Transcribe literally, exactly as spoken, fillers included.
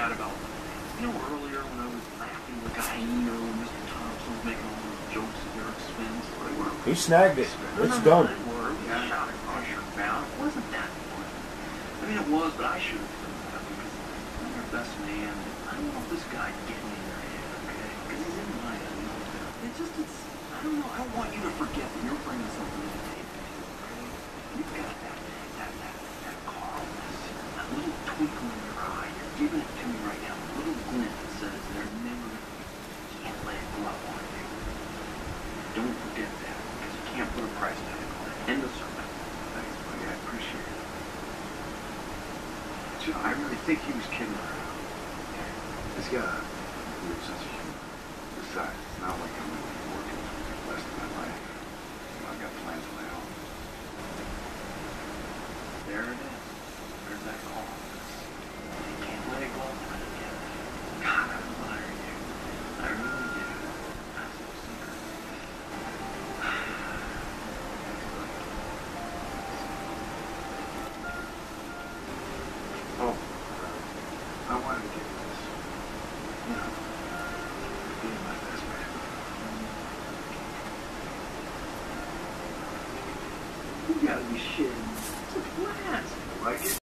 mad about, you know, earlier when I was laughing like a hyena when Mister Thompson was making all those jokes at their expense. They were. He snagged it. No, It's no, done. no, they were. We yeah. shot across your bow. It wasn't that fun. I mean, it was, but I should have done that because I'm your best man. I don't want this guy getting in your head, okay? Because he's in my head. It's just, it's, I don't know. I don't want you to forget that you're bringing something to the table, okay? You've got that, that, that, that calmness, that little twinkle in your eye. You're giving it to me right now. A little glint that says they're never, you can't let it go up on you. Don't forget that, because you can't put a price tag on it. End of sermon. Thanks, buddy. I appreciate it. You know, I really think he was kidding around. He's got a weird sense of humor. Besides, it's not like I'm going to be working for the rest of my life. You know, I've got plans of my own. There it is. There's that call. You can't let it go on again. God, I admire you. I really do. That's so secret. Oh, I wanted to get this. You know, being my best man. You gotta be shitting. It's a blast. Like it?